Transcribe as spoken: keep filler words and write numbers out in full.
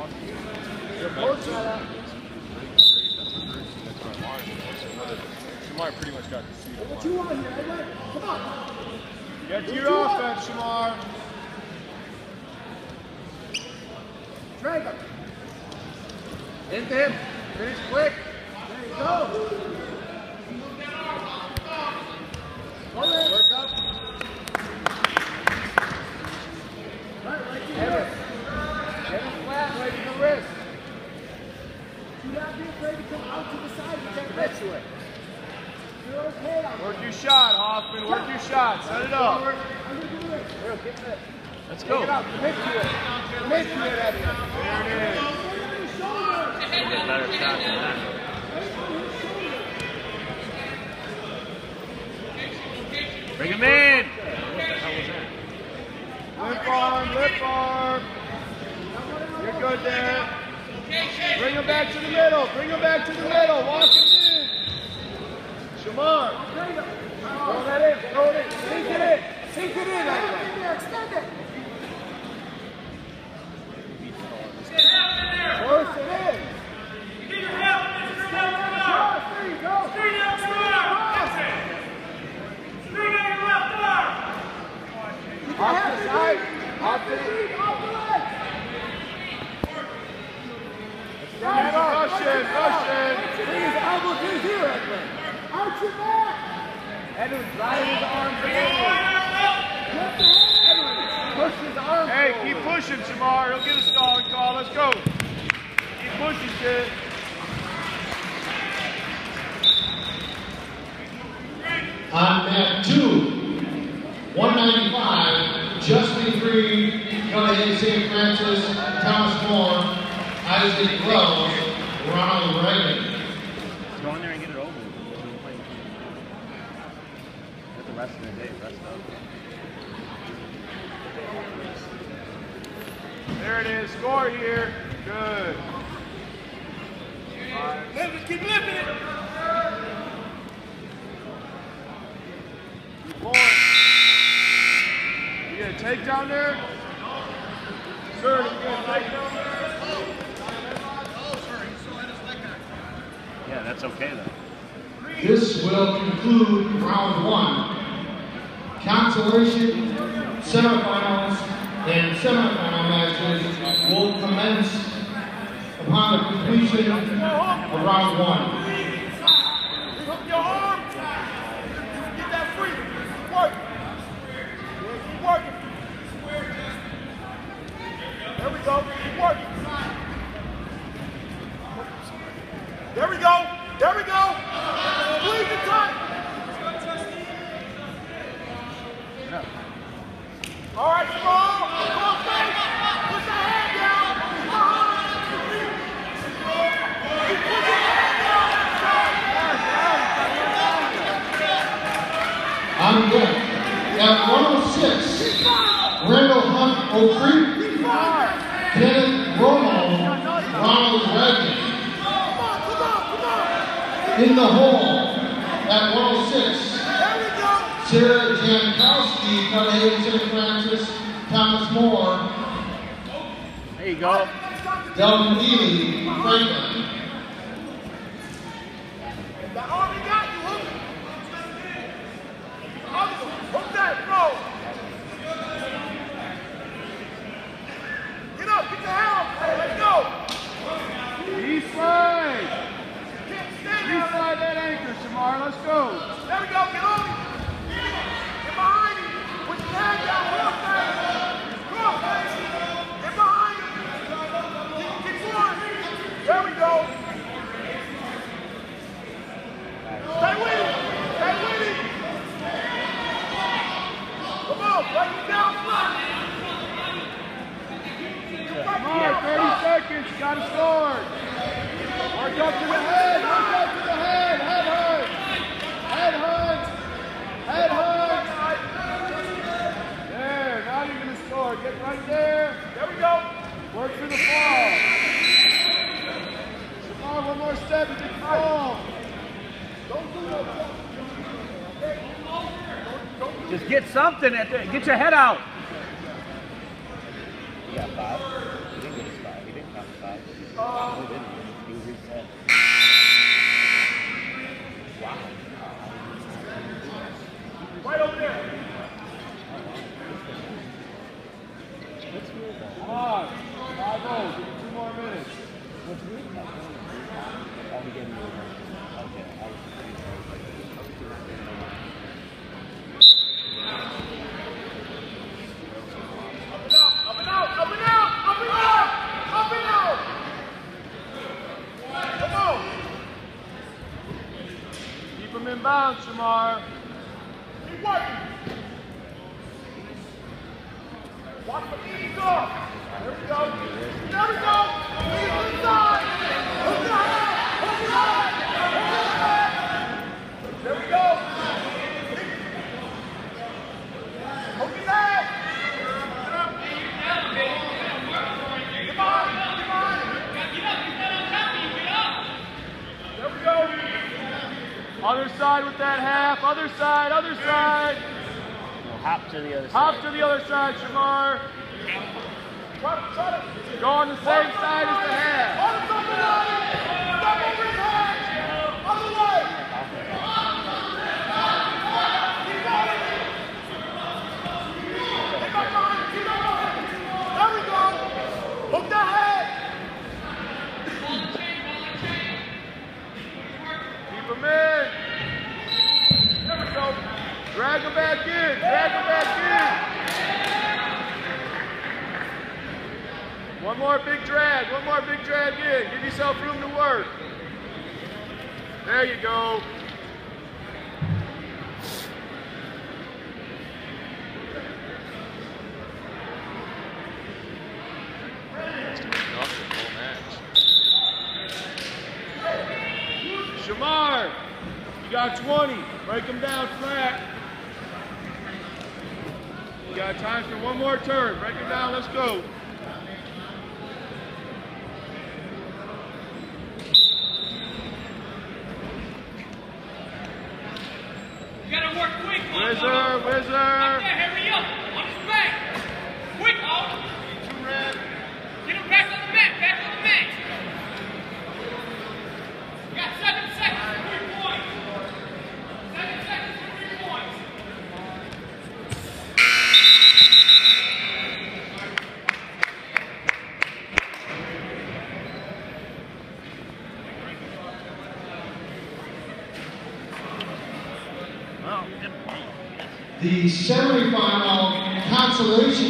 Shamar pretty much got the seat. What you want here? Come on. Get to your offense, Shamar. Drag him. Into him. Finish quick. There you go. Work up. Right, right to your wrist. Get him flat, right to the wrist. Do not be afraid to come out to the side. You can't get to it. You're okay. Work your shot, Hoffman. Work your shot. Set it up. Let's go. Take it out. Commit to it. Commit to it, Eddie. There it is. Get a better shot than that. Bring him in. Lip arm, lip arm. You're good there. Bring him back to the middle. Bring him back to the middle. Walk him in. Shamar. Throw that in. Throw it in. Sink it in. Sink it in. Extend it. Force it in. You need your help. Screen down the Cross. There you go. Screen down the arm. That's it. Screen down your left arm. Off the side. Off the lead. Off the leg. Rush in, rush in. Bring his elbow to his ear, Edwin. Out your back. Edwin, drive his arms forward. Edwin, push his arms Hey, forward. keep pushing, Shamar. He'll get a stalling call. Let's go. Keep pushing, kid. On mat two, one ninety-five, Justin Green, Cudahy Saint Francis, Thomas Moore, Isaac Wells, Ronald Reagan. Go in there and get it over with. Get the rest of the day, rest up. There it is. Score here. Good. Lift it. Keep lifting it. Keep going. You get a takedown there? Sir, you get a takedown there? Yeah, that's okay though. This will conclude round one. Consolation, semifinals, and semifinal matches will commence upon the completion of round one. Hook your arm. Get that free. Work. Keep working. There we go. Keep working. There we go. There we go. Squeeze it tight. All right, small. Come on, face. Put that hand down. Keep pushing your hand down. On deck, at one oh six, Randall Hunt O'Creek, Kenneth Romo, Ronald Reagan. In the hole, at one oh six, Sarah Jankowski, Cudahy Saint Francis, Thomas Moore, There you go. Delvin Ely, Franklin. The army got you. Hook it. Hook that, bro. Get up. Get your hand up. Let's go. East side. Can't stand East there. side that anchor, Shamar. Let's go. There we go. Get on him. Get behind him. Put your hand down. Real fast. Come on, face. Get behind him. Keep, keep going. There we go. Stay with him. Stay with him. Come on. Break it down flat. Come on, thirty seconds. You got to score. Work up to the head. Work up to the head. Head hunt. Head hunt. Head hunt. There. Now you're going to score. Get right there. There we go. Work for the fall. Shamar, one more step. You can fall. Don't do no jump. Just get something at the, get your head out. You got five. He didn't get his five. He didn't count five. Right over there. Come on. five oh. Give me two more minutes. Up and out, up and out, up and out, up and out, up and out. Come on. Keep him in bounds, Shamar. Keep working. Watch the knees off. There we go. There we go. Knees inside. Hook your head. Hook your head. Hook your head. There we go. Hook his head. Come on. Come on. There we go. Other side with that half. Other side. Other side. Hop to the other Hop side. to the other side, Shamar. Try to, try to. Go on the same side as the half. On the top of line. Step over his head. Other way. Keep going. Keep on going. Keep on going. There we go. Hook the head. Keep him in. There we go. Drag him back in. Drag him back in. One more big drag. One more big drag in. Give yourself room to work. There you go. Shamar, you got twenty. Break him down flat. You got time for one more turn. Break him down. Let's go. You gotta work quick, Mom. Whizzer, Up whizzer. there, hurry up. On his back. Quick, Alden. Two red. Get him back on the mat. Back on the mat. You got seven seconds for three points. Seven seconds for three points. The semifinal consolation